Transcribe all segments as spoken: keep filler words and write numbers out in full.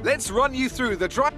Let's run you through the drive.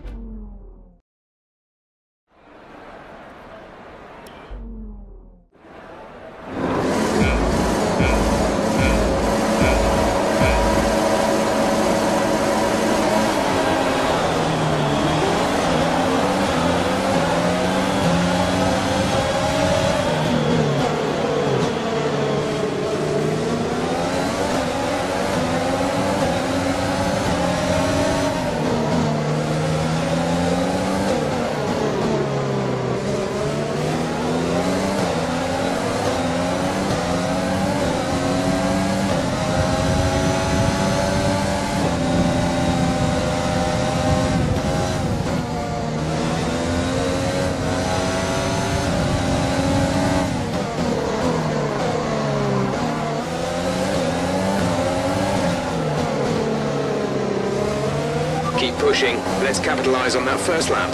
Keep pushing. Let's capitalise on that first lap.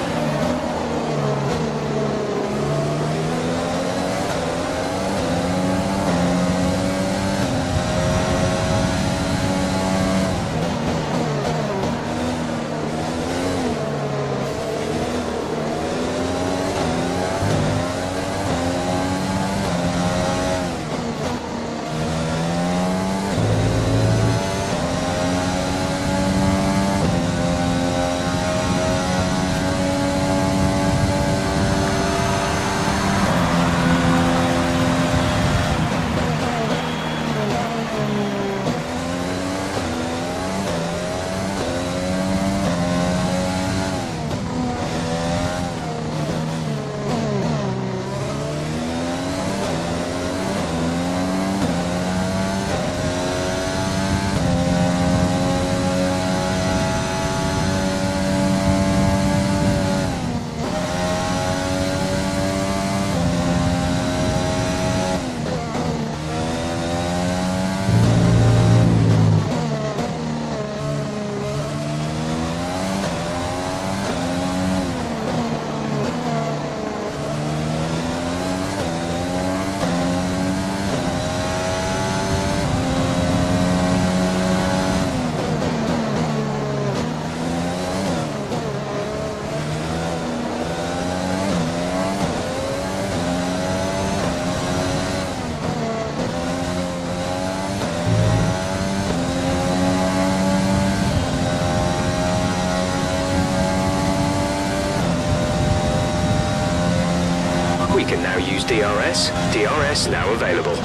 We can now use D R S. D R S now available.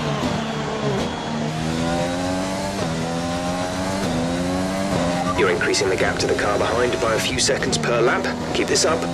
You're increasing the gap to the car behind by a few seconds per lap. Keep this up.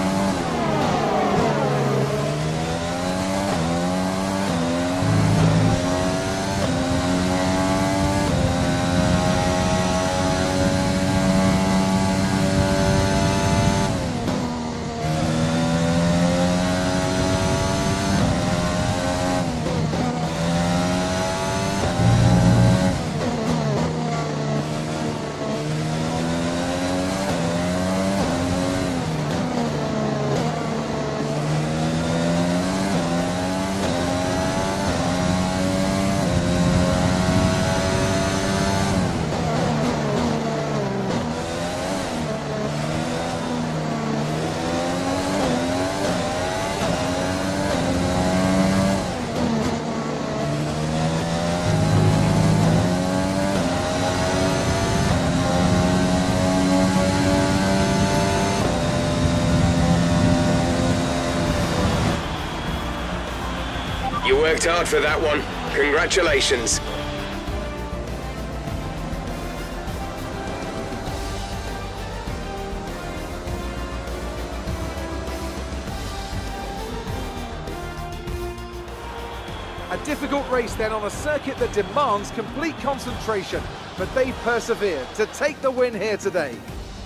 You worked hard for that one. Congratulations. A difficult race then on a circuit that demands complete concentration, but they persevered to take the win here today.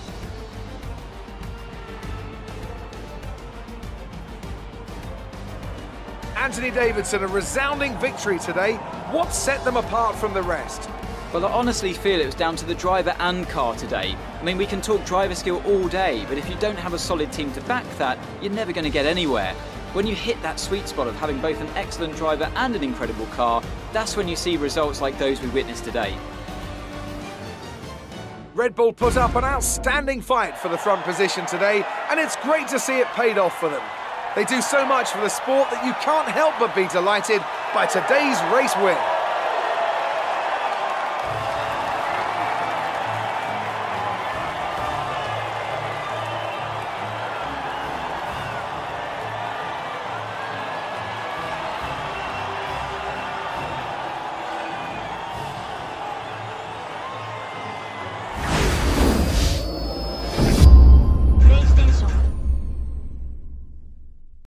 Anthony Davidson, a resounding victory today. What set them apart from the rest? Well, I honestly feel it was down to the driver and car today. I mean, we can talk driver skill all day, but if you don't have a solid team to back that, you're never going to get anywhere. When you hit that sweet spot of having both an excellent driver and an incredible car, that's when you see results like those we witnessed today. Red Bull put up an outstanding fight for the front position today, and it's great to see it paid off for them. They do so much for the sport that you can't help but be delighted by today's race win.